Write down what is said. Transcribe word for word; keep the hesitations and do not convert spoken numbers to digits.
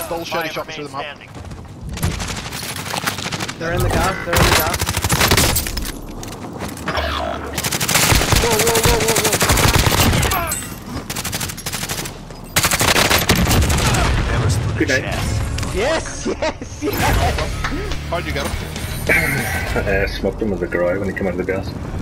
Stole shotty shot me through the map. Standing. They're in the gas, they're in the gas. Whoa, whoa, whoa, whoa, whoa. Never split Good a night. chest. Yes, yes, yes! How'd you get him? uh, smoked him with the garage when he came out of the gas.